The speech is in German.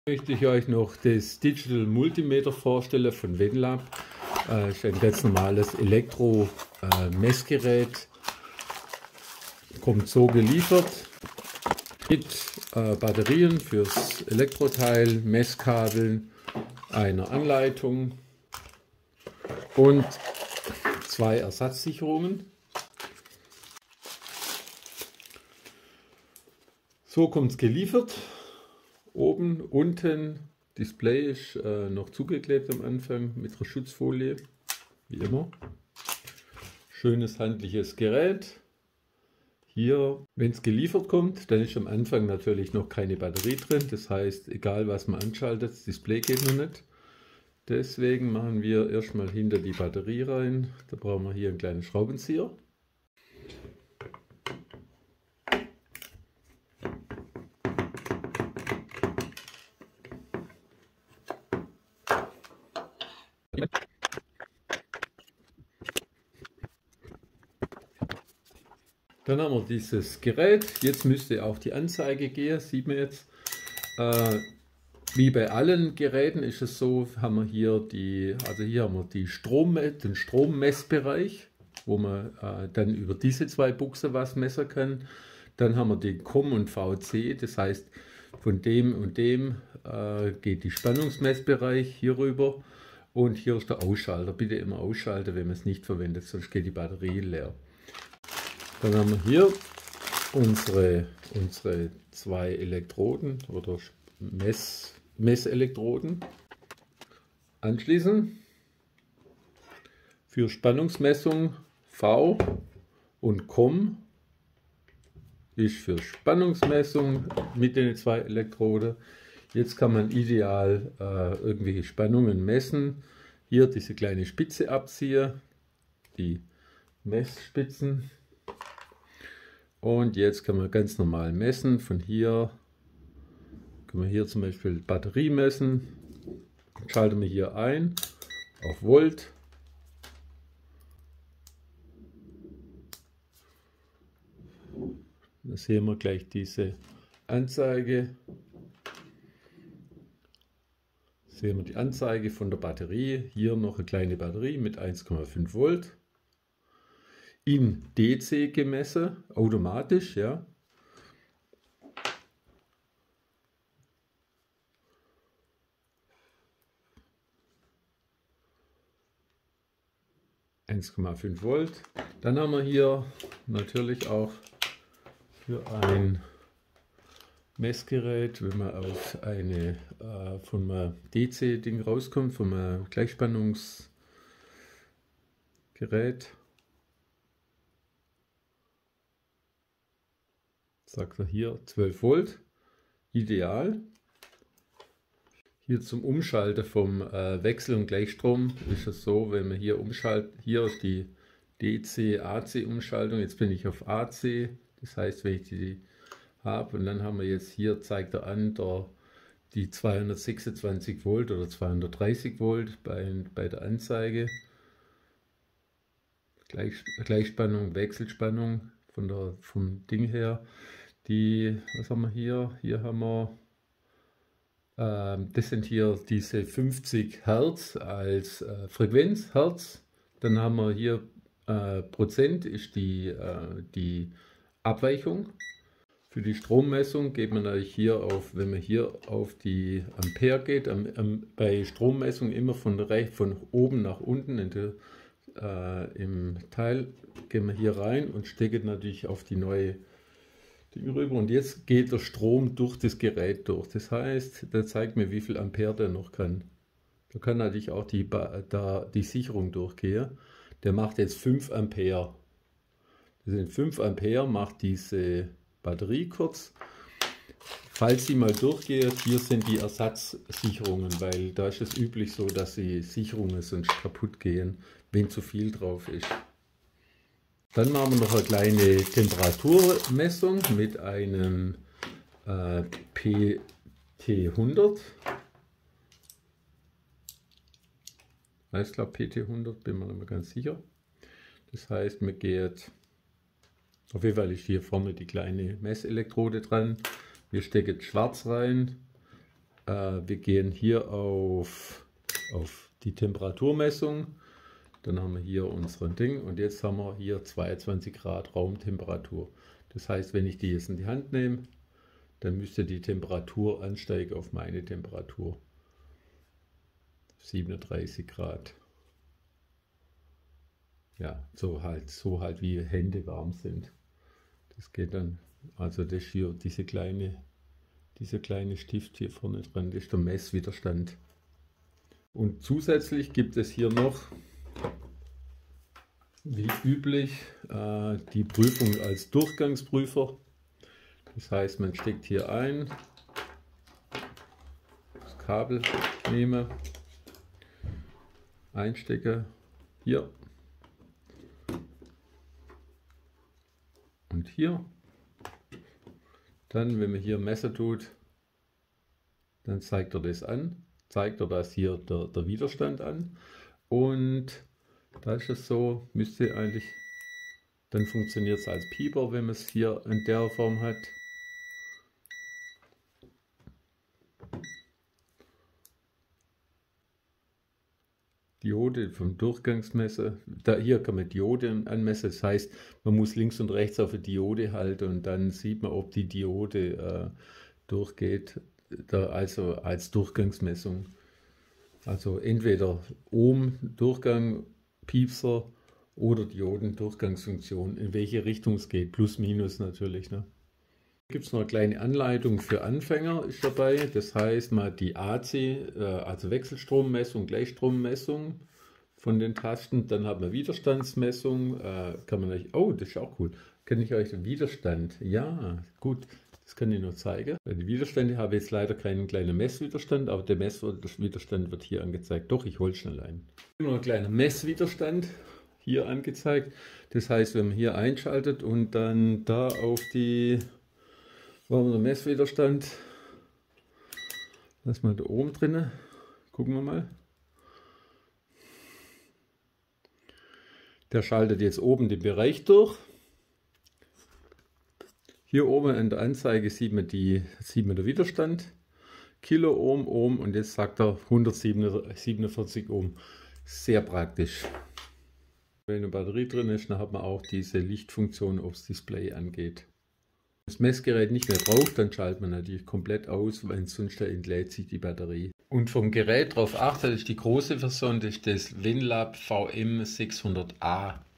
Möchte ich euch noch das Digital Multimeter vorstellen von Venlab. Ist ein ganz normales Elektro-Messgerät. Kommt so geliefert mit Batterien fürs Elektroteil, Messkabeln, einer Anleitung und 2 Ersatzsicherungen. So kommt es geliefert. Oben, unten, Display ist noch zugeklebt am Anfang mit einer Schutzfolie, wie immer. Schönes handliches Gerät. Hier, wenn es geliefert kommt, dann ist am Anfang natürlich noch keine Batterie drin. Das heißt, egal was man anschaltet, das Display geht noch nicht. Deswegen machen wir erstmal hinter die Batterie rein. Da brauchen wir hier einen kleinen Schraubenzieher. Dann haben wir dieses Gerät. Jetzt müsste auch die Anzeige gehen, sieht man jetzt. Wie bei allen Geräten ist es so, haben wir hier hier haben wir den Strommessbereich, wo man dann über diese 2 Buchsen was messen kann. Dann haben wir den COM und VC, das heißt von dem und dem geht die Spannungsmessbereich hier rüber. Und hier ist der Ausschalter. Bitte immer ausschalten, wenn man es nicht verwendet, sonst geht die Batterie leer. Dann haben wir hier unsere 2 Elektroden oder Messelektroden. Anschließen für Spannungsmessung V und COM ist für Spannungsmessung mit den 2 Elektroden. Jetzt kann man ideal irgendwelche Spannungen messen. Hier diese kleine Spitze abziehen, die Messspitzen. Und jetzt kann man ganz normal messen. Von hier können wir hier zum Beispiel Batterie messen. Schalten wir hier ein auf Volt. Da sehen wir gleich diese Anzeige. Sehen wir die Anzeige von der Batterie. Hier noch eine kleine Batterie mit 1,5 Volt. In DC gemessen, automatisch, ja. Volt. Dann haben wir hier natürlich auch für ein Messgerät, wenn man auf eine von einem DC-Ding rauskommt, von einem Gleichspannungsgerät. Sagt er hier 12 Volt, ideal. Hier zum Umschalten vom Wechsel- und Gleichstrom ist es so, wenn man hier umschaltet, hier ist die DC-AC-Umschaltung, jetzt bin ich auf AC, das heißt, wenn ich die habe und dann haben wir jetzt hier, zeigt er an, die 226 Volt oder 230 Volt bei der Anzeige. Gleichspannung, Wechselspannung vom Ding her. Was haben wir hier? Hier haben wir, das sind hier diese 50 Hertz als Frequenz, Hertz. Dann haben wir hier Prozent ist die Abweichung. Für die Strommessung geht man natürlich hier auf, wenn man hier auf die Ampere geht, bei Strommessung immer von oben nach unten im Teil, gehen wir hier rein und stecken natürlich auf die neue Ding rüber. Und jetzt geht der Strom durch das Gerät durch. Das heißt, der zeigt mir, wie viel Ampere der noch kann. Da kann natürlich auch die Sicherung durchgehen. Der macht jetzt 5 Ampere. Das sind 5 Ampere, macht diese Batterie kurz. Falls sie mal durchgeht, hier sind die Ersatzsicherungen, weil da ist es üblich so, dass die Sicherungen sonst kaputt gehen, wenn zu viel drauf ist. Dann machen wir noch eine kleine Temperaturmessung mit einem PT100. Ich glaube PT100, bin mir nicht mehr ganz sicher. Das heißt, man geht, auf jeden Fall ist hier vorne die kleine Messelektrode dran. Wir stecken schwarz rein, Wir gehen hier auf die Temperaturmessung. Dann haben wir hier unseren Ding und jetzt haben wir hier 22 Grad Raumtemperatur. Das heißt, wenn ich die jetzt in die Hand nehme, dann müsste die Temperatur ansteigen auf meine Temperatur. 37 Grad. Ja, so halt wie Hände warm sind. Das geht dann, also das hier, dieser kleine Stift hier vorne dran, das ist der Messwiderstand. Und zusätzlich gibt es hier noch, wie üblich, die Prüfung als Durchgangsprüfer. Das heißt, man steckt hier ein, das Kabel nehme, einstecke, hier und hier. Dann, wenn man hier Messer tut, dann zeigt er das an, zeigt er das hier der Widerstand an. Und da ist es so, müsste eigentlich, dann funktioniert es als Pieper, wenn man es hier in der Form hat. Diode vom Durchgangsmesser. Hier kann man Diode anmessen, das heißt, man muss links und rechts auf die Diode halten und dann sieht man, ob die Diode durchgeht, also als Durchgangsmessung. Also entweder Ohm-Durchgang, Piepser oder Dioden-Durchgangsfunktion, in welche Richtung es geht, plus minus natürlich. Ne? Gibt es noch eine kleine Anleitung für Anfänger ist dabei, das heißt man hat die AC, also Wechselstrommessung, Gleichstrommessung von den Tasten, dann hat man Widerstandsmessung, kann man euch, oh das ist auch cool, kann ich euch den Widerstand, ja gut, das kann ich noch zeigen. Bei den Widerständen habe ich jetzt leider keinen kleinen Messwiderstand, aber der Messwiderstand wird hier angezeigt, doch ich hole schnell ein. Noch ein kleiner Messwiderstand hier angezeigt, das heißt wenn man hier einschaltet und dann da auf die machen wir den Messwiderstand. Lass mal da oben drin. Gucken wir mal. Der schaltet jetzt oben den Bereich durch. Hier oben an der Anzeige sieht man den Widerstand. Kiloohm, Ohm und jetzt sagt er 147 Ohm. Sehr praktisch. Wenn eine Batterie drin ist, dann hat man auch diese Lichtfunktion aufs Display angeht. Das Messgerät nicht mehr braucht, dann schaltet man natürlich komplett aus, weil sonst entlädt sich die Batterie. Und vom Gerät darauf achten, das ist die große Version, das ist das WinLab VM600A.